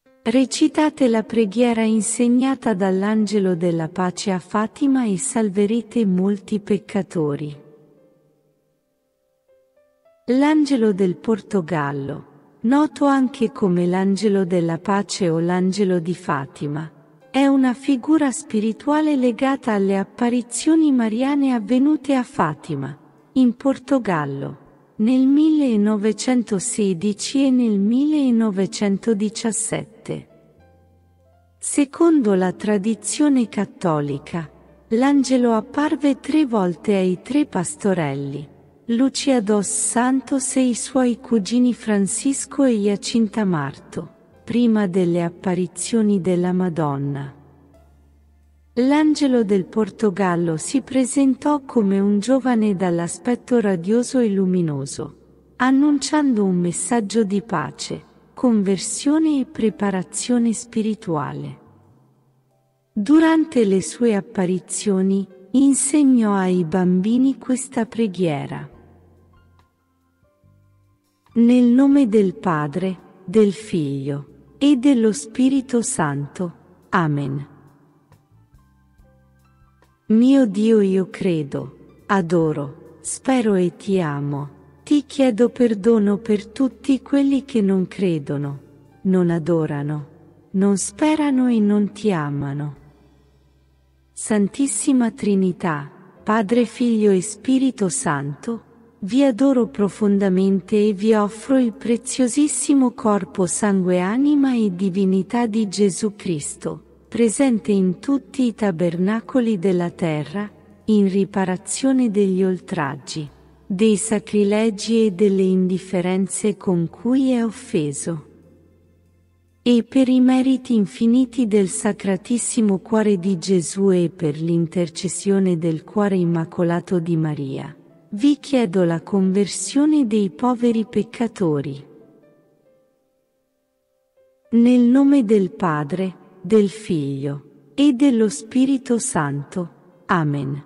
Recitate la preghiera insegnata dall'angelo della pace a Fatima e salverete molti peccatori. L'angelo del Portogallo, noto anche come l'angelo della pace o l'angelo di Fatima, è una figura spirituale legata alle apparizioni mariane avvenute a Fatima, in Portogallo, nel 1916 e nel 1917. Secondo la tradizione cattolica, l'angelo apparve 3 volte ai 3 pastorelli, Lucia dos Santos e i suoi cugini Francisco e Jacinta Marto, prima delle apparizioni della Madonna. L'angelo del Portogallo si presentò come un giovane dall'aspetto radioso e luminoso, annunciando un messaggio di pace, conversione e preparazione spirituale. Durante le sue apparizioni, insegnò ai bambini questa preghiera. Nel nome del Padre, del Figlio e dello Spirito Santo. Amen. Mio Dio, io credo, adoro, spero e ti amo. Ti chiedo perdono per tutti quelli che non credono, non adorano, non sperano e non ti amano. Santissima Trinità, Padre, Figlio e Spirito Santo, vi adoro profondamente e vi offro il preziosissimo corpo, sangue, anima e divinità di Gesù Cristo, presente in tutti i tabernacoli della terra, in riparazione degli oltraggi, dei sacrilegi e delle indifferenze con cui è offeso. E per i meriti infiniti del Sacratissimo Cuore di Gesù e per l'intercessione del Cuore Immacolato di Maria, vi chiedo la conversione dei poveri peccatori. Nel nome del Padre, del Figlio e dello Spirito Santo. Amen.